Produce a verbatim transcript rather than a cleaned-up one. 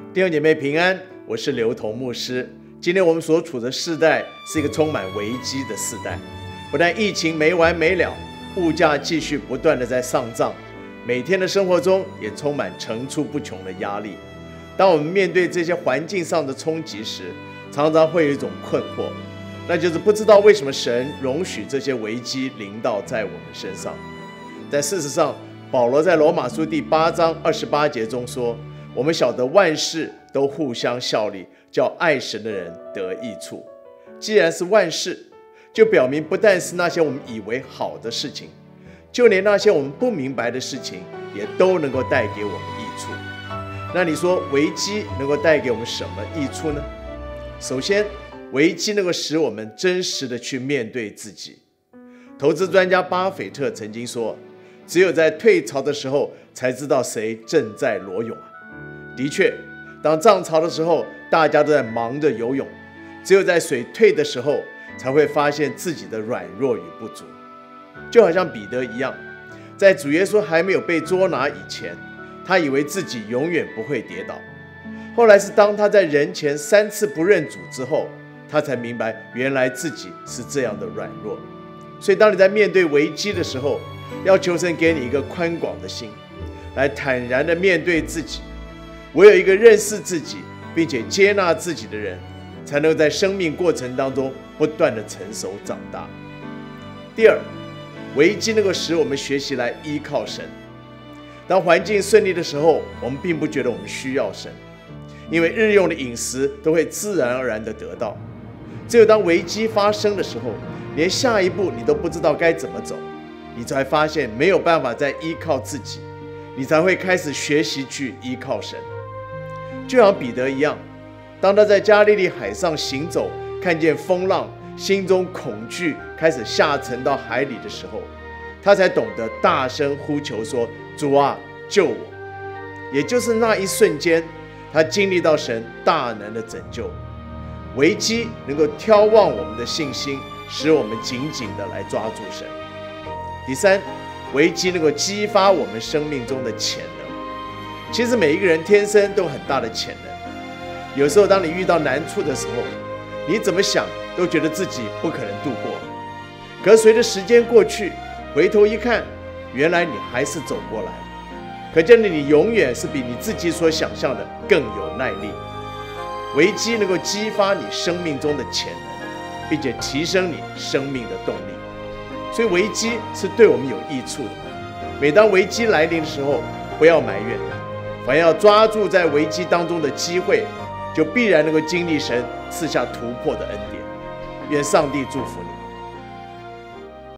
弟兄姐妹平安，我是刘同牧师。今天我们所处的世代是一个充满危机的世代，不但疫情没完没了，物价继续不断的在上涨，每天的生活中也充满层出不穷的压力。当我们面对这些环境上的冲击时，常常会有一种困惑，那就是不知道为什么神容许这些危机临到在我们身上。但事实上，保罗在罗马书第八章二十八节中说，我们晓得万事都互相效力，叫爱神的人得益处。既然是万事，就表明不但是那些我们以为好的事情，就连那些我们不明白的事情也都能够带给我们益处。那你说危机能够带给我们什么益处呢？首先，危机能够使我们真实的去面对自己。投资专家巴菲特曾经说，只有在退潮的时候才知道谁正在裸泳啊。的确，当涨潮的时候，大家都在忙着游泳，只有在水退的时候，才会发现自己的软弱与不足。就好像彼得一样，在主耶稣还没有被捉拿以前，他以为自己永远不会跌倒。后来是当他在人前三次不认主之后，他才明白原来自己是这样的软弱。所以当你在面对危机的时候，要求神给你一个宽广的心，来坦然的面对自己。唯有一个认识自己并且接纳自己的人，才能在生命过程当中不断的成熟长大。第二，危机能够使我们学习来依靠神。当环境顺利的时候，我们并不觉得我们需要神，因为日用的饮食都会自然而然的得到。只有当危机发生的时候，连下一步你都不知道该怎么走，你才发现没有办法再依靠自己，你才会开始学习去依靠神。就像彼得一样，当他在加利利海上行走，看见风浪，心中恐惧开始下沉到海里的时候，他才懂得大声呼求说，主啊，救我。也就是那一瞬间，他经历到神大能的拯救。危机能够挑旺我们的信心，使我们紧紧的来抓住神。第三，危机能够激发我们生命中的潜能。其实每一个人天生都有很大的潜能，有时候当你遇到难处的时候，你怎么想都觉得自己不可能度过。可是随着时间过去，回头一看，原来你还是走过来了。可见你永远是比你自己所想象的更有耐力。危机能够激发你生命中的潜能，并且提升你生命的动力。所以危机是对我们有益处的。每当危机来临的时候，不要埋怨，反要抓住在危机当中的机会，就必然能够经历神赐下突破的恩典。愿上帝祝福你。